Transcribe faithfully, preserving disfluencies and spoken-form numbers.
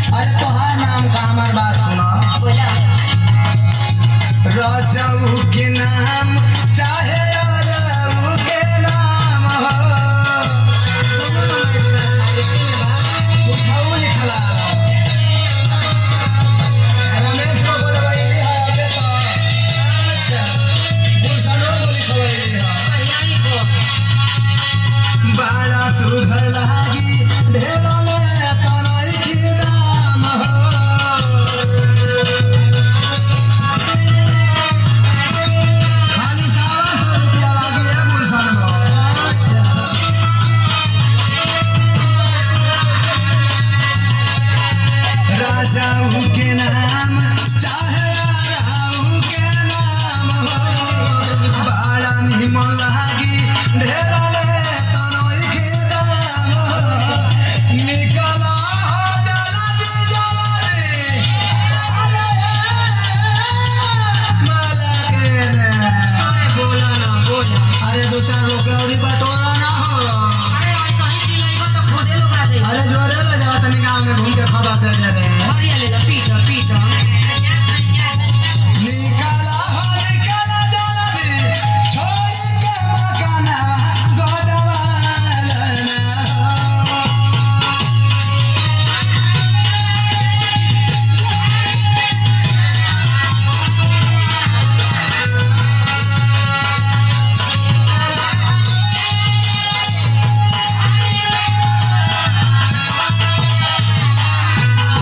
अरे तोहार नाम का हमार बात सुनो। बोला राजाऊ के नाम चाहे राजाऊ के नाम हो कुछऊ लिखला रमेश को बोलवाइली है अबे तो अच्छा गुलशनो को लिखवाइली है बढ़िया लिखो बड़ा सुधर लागी ढेरों ले तनई की दाम हो खाली सवा सौ रुपया लागी है गुलशनो राजाऊ के नाम चाहे राजाऊ के नाम हो बड़ा निमन लागी ढेरों ले तनई की दाम हो निकला हो जल्दी जल्दी अरे माला के ने अरे बोला ना बोला अरे दो चार रुपया और बाटो